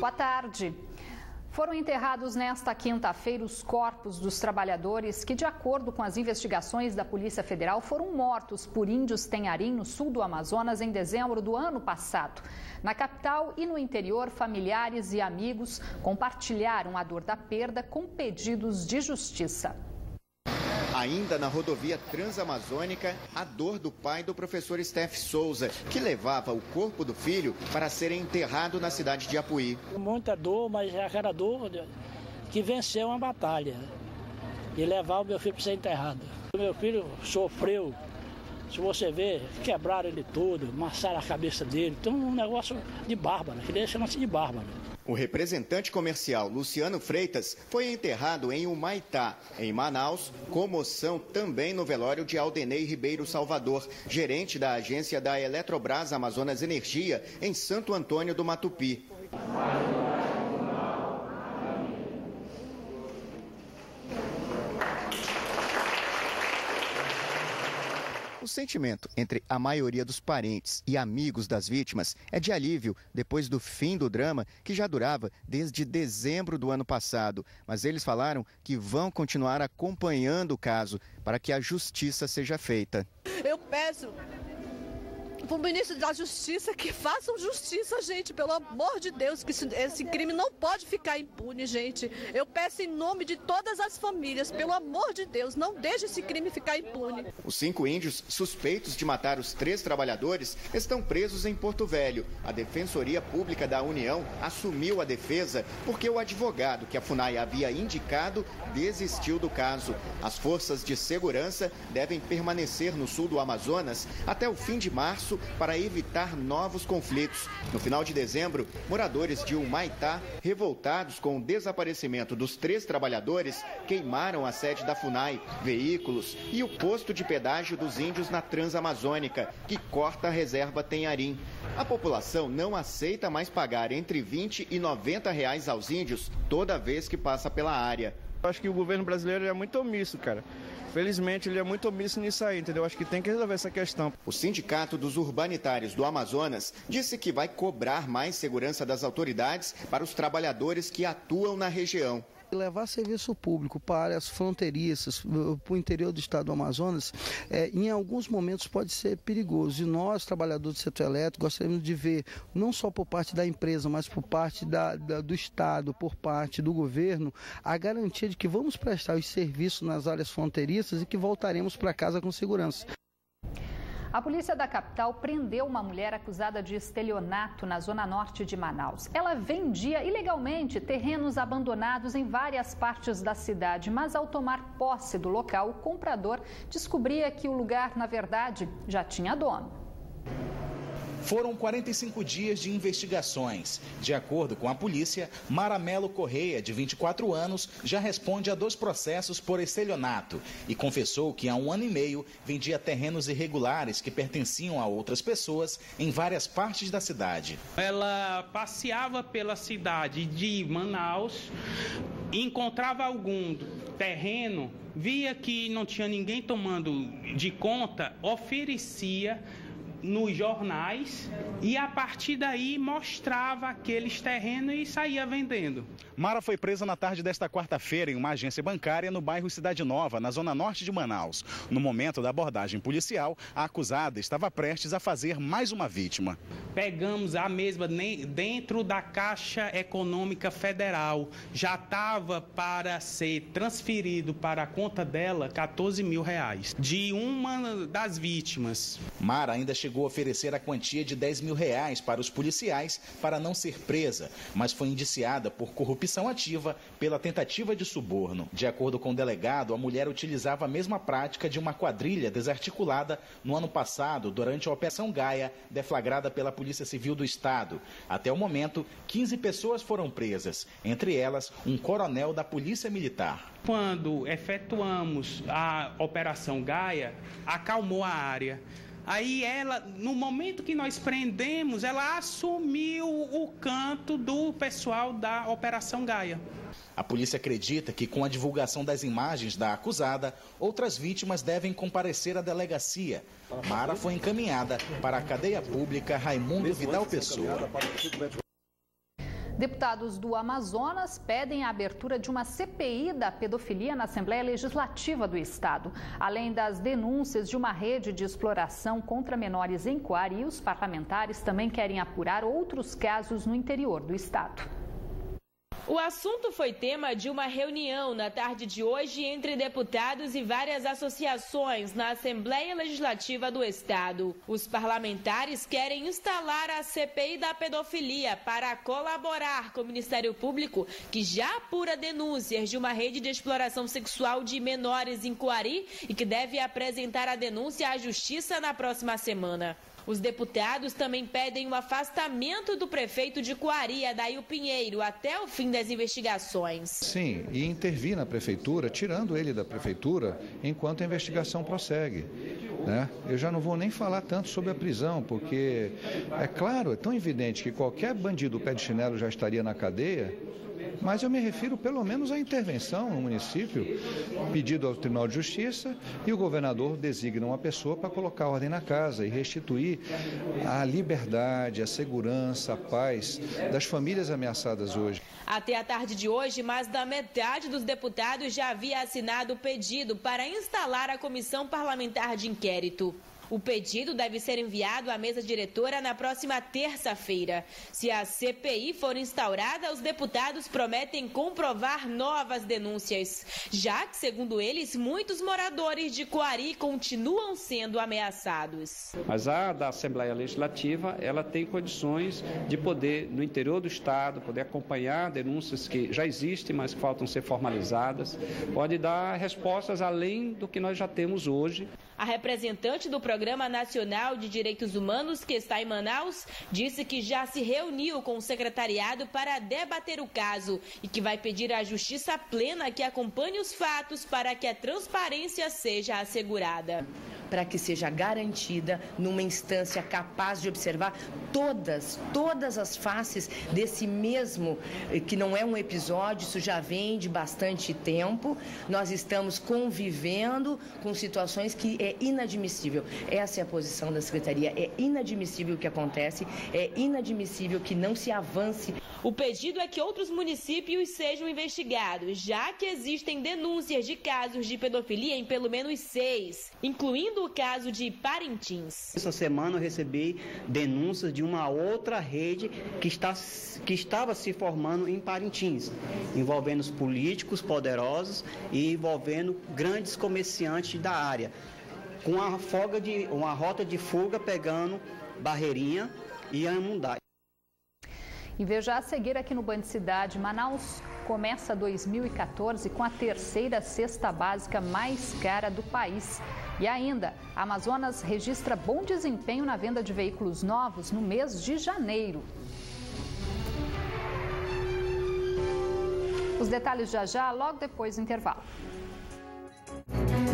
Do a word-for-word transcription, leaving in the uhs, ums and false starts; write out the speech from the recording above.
Boa tarde. Foram enterrados nesta quinta-feira os corpos dos trabalhadores que, de acordo com as investigações da Polícia Federal, foram mortos por índios Tenharim, no sul do Amazonas, em dezembro do ano passado. Na capital e no interior, familiares e amigos compartilharam a dor da perda com pedidos de justiça. Ainda na rodovia Transamazônica, a dor do pai do professor Steph Souza, que levava o corpo do filho para ser enterrado na cidade de Apuí. Muita dor, mas é aquela dor que venceu uma batalha e levar o meu filho para ser enterrado. O meu filho sofreu, se você ver, quebraram ele todo, amassaram a cabeça dele. Então um negócio de bárbaro, que ele chama-se de bárbaro. O representante comercial Luciano Freitas foi enterrado em Humaitá, em Manaus. Comoção também no velório de Aldenei Ribeiro Salvador, gerente da agência da Eletrobras Amazonas Energia, em Santo Antônio do Matupi. O sentimento entre a maioria dos parentes e amigos das vítimas é de alívio depois do fim do drama, que já durava desde dezembro do ano passado. Mas eles falaram que vão continuar acompanhando o caso para que a justiça seja feita. Eu peço para o ministro da Justiça que façam justiça, gente, pelo amor de Deus, que esse crime não pode ficar impune, gente. Eu peço em nome de todas as famílias, pelo amor de Deus, não deixe esse crime ficar impune. Os cinco índios suspeitos de matar os três trabalhadores estão presos em Porto Velho. A Defensoria Pública da União assumiu a defesa porque o advogado que a FUNAI havia indicado desistiu do caso. As forças de segurança devem permanecer no sul do Amazonas até o fim de março para evitar novos conflitos. No final de dezembro, moradores de Humaitá, revoltados com o desaparecimento dos três trabalhadores, queimaram a sede da FUNAI, veículos e o posto de pedágio dos índios na Transamazônica, que corta a reserva Tenharim. A população não aceita mais pagar entre vinte e noventa reais aos índios toda vez que passa pela área. Eu acho que o governo brasileiro é muito omisso, cara. Felizmente, ele é muito omisso nisso aí, entendeu? Acho que tem que resolver essa questão. O Sindicato dos Urbanitários do Amazonas disse que vai cobrar mais segurança das autoridades para os trabalhadores que atuam na região. Levar serviço público para áreas fronteiriças, para o interior do estado do Amazonas, é, em alguns momentos pode ser perigoso. E nós, trabalhadores do setor elétrico, gostaríamos de ver, não só por parte da empresa, mas por parte da, da, do estado, por parte do governo, a garantia de que vamos prestar os serviços nas áreas fronteiriças e que voltaremos para casa com segurança. A polícia da capital prendeu uma mulher acusada de estelionato na zona norte de Manaus. Ela vendia ilegalmente terrenos abandonados em várias partes da cidade, mas ao tomar posse do local, o comprador descobria que o lugar, na verdade, já tinha dono. Foram quarenta e cinco dias de investigações. De acordo com a polícia, Mara Melo Correia, de vinte e quatro anos, já responde a dois processos por estelionato e confessou que há um ano e meio vendia terrenos irregulares que pertenciam a outras pessoas em várias partes da cidade. Ela passeava pela cidade de Manaus, encontrava algum terreno, via que não tinha ninguém tomando de conta, oferecia nos jornais e a partir daí mostrava aqueles terrenos e saía vendendo. Mara foi presa na tarde desta quarta-feira em uma agência bancária no bairro Cidade Nova, na zona norte de Manaus. No momento da abordagem policial, a acusada estava prestes a fazer mais uma vítima. Pegamos a mesma dentro da Caixa Econômica Federal. Já estava para ser transferido para a conta dela quatorze mil reais de uma das vítimas. Mara ainda chegou a oferecer a quantia de dez mil reais para os policiais para não ser presa, mas foi indiciada por corrupção ativa pela tentativa de suborno. De acordo com o delegado, a mulher utilizava a mesma prática de uma quadrilha desarticulada no ano passado, durante a Operação Gaia, deflagrada pela Polícia Civil do Estado. Até o momento, quinze pessoas foram presas, entre elas um coronel da Polícia Militar. Quando efetuamos a Operação Gaia, acalmou a área. Aí ela, no momento que nós prendemos, ela assumiu o canto do pessoal da Operação Gaia. A polícia acredita que, com a divulgação das imagens da acusada, outras vítimas devem comparecer à delegacia. Mara foi encaminhada para a cadeia pública Raimundo Vidal Pessoa. Deputados do Amazonas pedem a abertura de uma C P I da pedofilia na Assembleia Legislativa do Estado. Além das denúncias de uma rede de exploração contra menores em Coari, os parlamentares também querem apurar outros casos no interior do Estado. O assunto foi tema de uma reunião na tarde de hoje entre deputados e várias associações na Assembleia Legislativa do Estado. Os parlamentares querem instalar a C P I da pedofilia para colaborar com o Ministério Público, que já apura denúncias de uma rede de exploração sexual de menores em Coari e que deve apresentar a denúncia à Justiça na próxima semana. Os deputados também pedem o afastamento do prefeito de Coari, Adail Pinheiro, até o fim das investigações. Sim, e intervir na prefeitura, tirando ele da prefeitura, enquanto a investigação prossegue. Né? Eu já não vou nem falar tanto sobre a prisão, porque é claro, é tão evidente que qualquer bandido pé de chinelo já estaria na cadeia. Mas eu me refiro pelo menos à intervenção no município, pedido ao Tribunal de Justiça, e o governador designa uma pessoa para colocar ordem na casa e restituir a liberdade, a segurança, a paz das famílias ameaçadas hoje. Até a tarde de hoje, mais da metade dos deputados já havia assinado o pedido para instalar a comissão parlamentar de inquérito. O pedido deve ser enviado à mesa diretora na próxima terça-feira. Se a C P I for instaurada, os deputados prometem comprovar novas denúncias, já que, segundo eles, muitos moradores de Coari continuam sendo ameaçados. Mas a da Assembleia Legislativa, ela tem condições de poder, no interior do Estado, poder acompanhar denúncias que já existem, mas que faltam ser formalizadas, pode dar respostas além do que nós já temos hoje. A representante do Programa Nacional de Direitos Humanos, que está em Manaus, disse que já se reuniu com o secretariado para debater o caso e que vai pedir à Justiça plena que acompanhe os fatos para que a transparência seja assegurada. Para que seja garantida numa instância capaz de observar todas, todas as faces desse mesmo, que não é um episódio, isso já vem de bastante tempo. Nós estamos convivendo com situações que é inadmissível. Essa é a posição da Secretaria. É inadmissível o que acontece, é inadmissível que não se avance. O pedido é que outros municípios sejam investigados, já que existem denúncias de casos de pedofilia em pelo menos seis, incluindo o caso de Parintins. Essa semana eu recebi denúncias de uma outra rede que, está, que estava se formando em Parintins, envolvendo os políticos poderosos e envolvendo grandes comerciantes da área, com uma, folga de, uma rota de fuga pegando Barreirinha e Amundá. E veja a seguir aqui no Band Cidade, Manaus começa dois mil e quatorze com a terceira cesta básica mais cara do país. E ainda, a Amazonas registra bom desempenho na venda de veículos novos no mês de janeiro. Os detalhes já já, logo depois do intervalo.